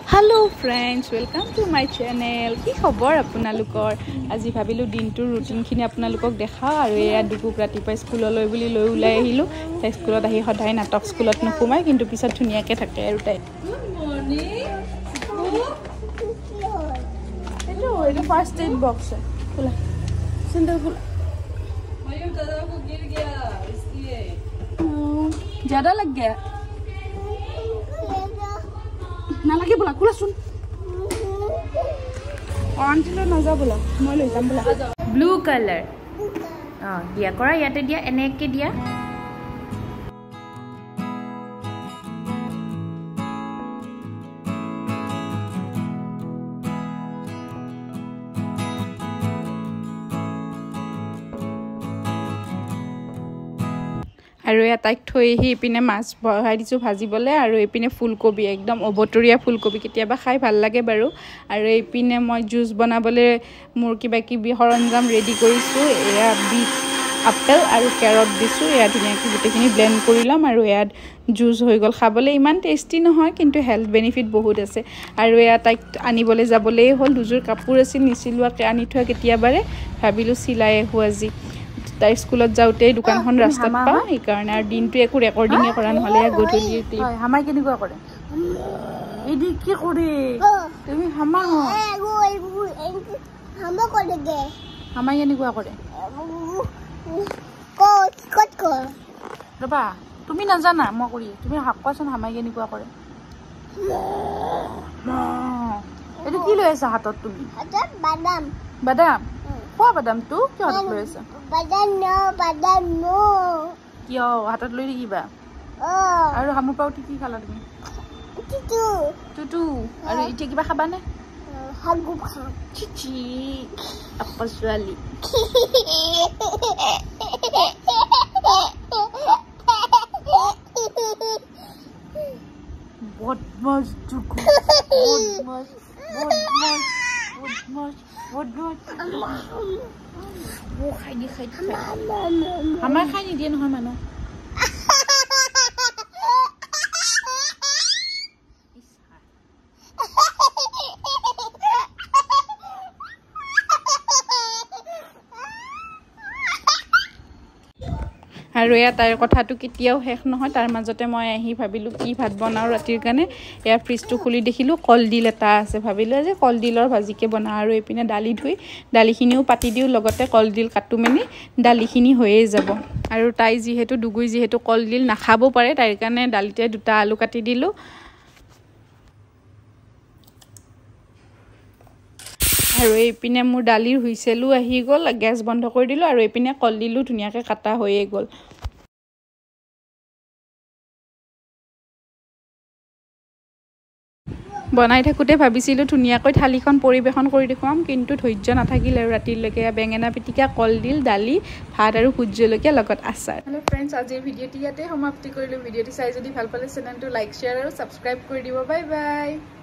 Hello friends, welcome to my channel. কি খবৰ আপোনালোকৰ? আজি ভাবিলো দিনটোৰ ৰুটিন খিনি আপোনালোকক দেখাও আৰু এয়া দুকুক ৰাতিপুৱা স্কুললৈ বুলি লৈ ওলাই আহিলো। তাই স্কুলত আহি সদায় নাটক স্কুলত নকুমাই কিন্তু পিছত ধুনিয়াকে থাকে আৰু তাই। Good morning. এটা ফার্স্ট এড বক্স है। खुला। सिंदर खुला। मयूर दादा को गिर गया इसलिए। ज्यादा लग गया। ना लगे बोला खुला सुन आंटी ना जा बोला मैं ले जाम बोला ब्लू कलर दिया करा याते दिया एने के दिया আৰু এটাক থৈ হি পিনে মাছ বহাই দিছো ভাজিবলে আৰু এপিনে ফুলকবি একদম অবতৰীয়া ফুলকবি কেতিয়াবা খাই ভাল লাগে বাৰু আৰু এপিনে মই জুস বনাবলে মোৰ কিবা কিবি সৰঞ্জাম ৰেডি কৰিছো এয়া বিট আপেল আৰু কেৰট দিছো এয়া ধুনিয়াকৈ গুটেখিনি ব্লেন্ড কৰি লম আৰু এয়া জুস হৈ গল খাবলে ইমান টেস্টি নহয় কিন্তু হেলথ বেনিফিট বহুত আছে আৰু এয়া তাক আনিবলে যাবলে হল দুজোৰ কাপোৰ আছিল নিছিলুৱাকে আনি থোৱা কেতিয়াবাৰে ভাবিলো সিলাই আজি তাই স্কুলত যাওতে দোকানখন ৰাস্তাত পা এই কাৰণে আৰু দিনটো একো ৰেকৰ্ডিং কৰা নহলে গধূলি হয় হামাই কেনেকুৱা কৰে এডি কি কৰে তুমি হামা হামা কৰে গে হামাই কেনেকুৱা কৰে কত কৰ ৰবা তুমি নাজানা মই কৰি তুমি হাকৱাচোন হামাই কেনেকুৱা কৰে এটো কি লৈ আছা হাতত তুমি বাদাম বাদাম কোৱা বাদাম তো কি হাতত লৈ আছা বাদাম নো কিয় হাতত লৈ থাকিবা আৰু হামু পাউটি কি খালা তুমি টুটু আৰু ইতে কিবা খাবা নে হাগু খা চিচি আপছৱালি বদমাছ টুকু বদমাছ वो खाई हमारे खाई नहीं दिए ना मानो আৰু এয়া তাইৰ কথাটো কেতিয়াও শেষ নহয় তাৰ মাজতে মই আহি ভাবিলো কি ভাত বনাও ৰাতিৰ কাৰণে এয়া ফ্ৰিজটো খুলি দেখিলো কলডিল এটা আছে ভাবিলো যে কলডিলৰ ভাজিকে বনা আৰু এপিনে দালি ধুই দালিখিনিও পাতি দিও লগতে কলডিল কাটু মেনি দালিখিনি হৈয়ে যাব আৰু তাই যিহেতু দুগুই যিহেতু কলডিল নাখাব পাৰে তাইৰ কাৰণে দালিতে দুটা আলু কাটি দিলো আৰু এপিনে মোৰ দালিৰ হুইছেলু আহি গল গ্যাস বন্ধ কৰি দিলো আৰু এপিনে কলডিলু ধুনিয়াকে কাটা হৈয়ে গল বনাই থাকুতে ভাবিছিলো ধুনিয়াকৈ থালিখন পৰিবেশন কৰি দেখুৱাম কিন্তু ধৈৰ্য নাথাকিল আৰু ৰাতিলৈকে বেঙেনা পিটিকা কলডিল দালি ভাত আৰু ভুজলকীয়া লগত আচাৰ হেল্ল फ्रेंड्स আজিৰ ভিডিঅ'টি ইয়াতে সমাপ্তি কৰিলো ভিডিঅ'টি চাই যদি ভাল পালে চেনেলটো লাইক শেয়াৰ আৰু সাবস্ক্ৰাইব কৰি দিব বাই বাই